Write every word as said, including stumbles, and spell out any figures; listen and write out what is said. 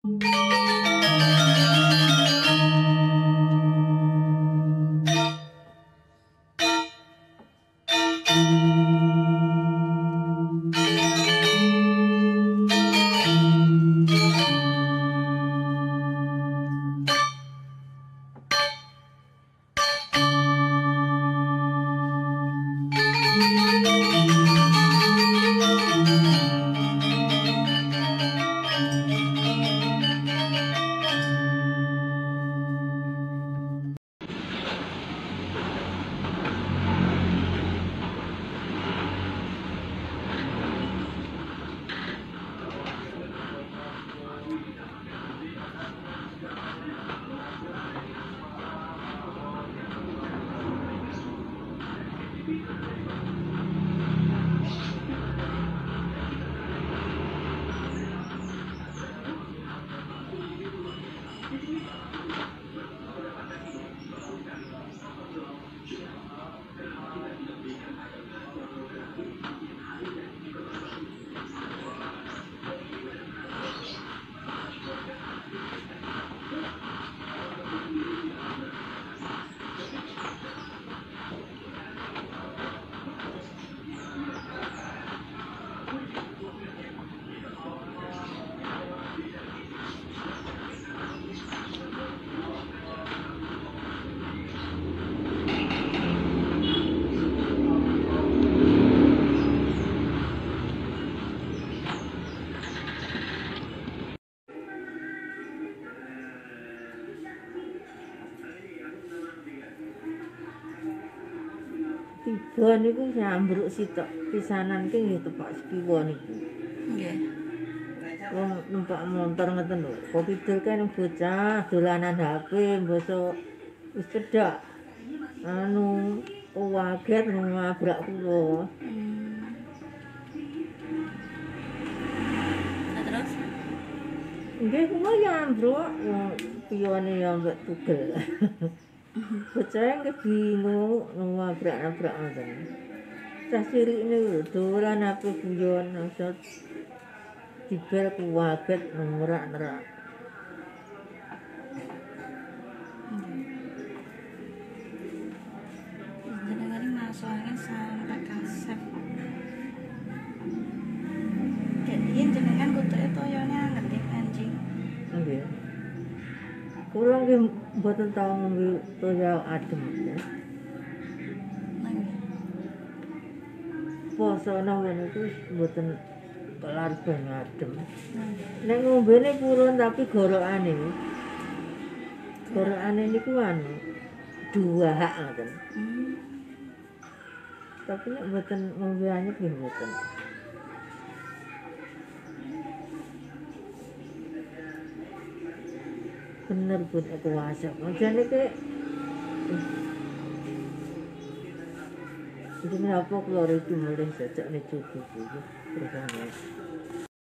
Tiba niku nyambruk sitok pisanan ki nggih tepak sepiwa niku. Nggih. Wong numpak motor ngeten lho. Kok kidul kan bocah dolanan H P mbasa wis cedhak. Anu waget nabrak kula. Hmm. Nah, terus? Nggih kula nyambruk piyone ya mbek tugel. Bocah nggih bingung nabrak-nabrak ngoten. Cah cilik niku dolan H P guyon maksud dibel kuwaget nerak-nerak. Jenengan masukane sampai kasep. Jadi jenengan kutuke toyone ngerti anjing. Nggih. Kula nggih mboten tau ngombe toya adem ya. Nggih. Poso nang niku mboten kelar banyu adem. Nggih. Nek ngombene purun tapi gorokane. Gorokane niku anu dua hak ngoten. Hmm. Tapi nek mboten ngombe anyep nggih mboten. Bener pun aku wasak. Majane ke Ini apa keluar itu mulai sejak ini cukup. Terus